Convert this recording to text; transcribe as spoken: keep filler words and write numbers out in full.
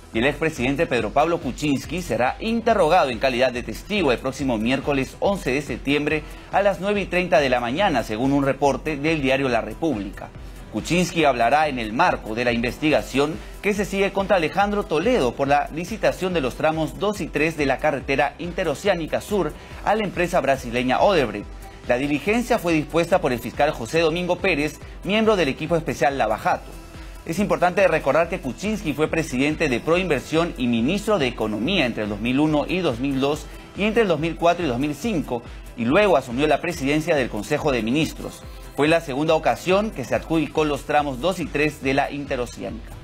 y el expresidente Pedro Pablo Kuczynski será interrogado en calidad de testigo el próximo miércoles once de septiembre a las nueve y treinta de la mañana, según un reporte del diario La República. Kuczynski hablará en el marco de la investigación que se sigue contra Alejandro Toledo por la licitación de los tramos dos y tres de la carretera interoceánica sur a la empresa brasileña Odebrecht. La diligencia fue dispuesta por el fiscal José Domingo Pérez, miembro del equipo especial Lava Jato. Es importante recordar que Kuczynski fue presidente de Proinversión y ministro de Economía entre el dos mil uno y dos mil dos y entre el dos mil cuatro y dos mil cinco, y luego asumió la presidencia del Consejo de Ministros. Fue la segunda ocasión que se adjudicó los tramos dos y tres de la interoceánica.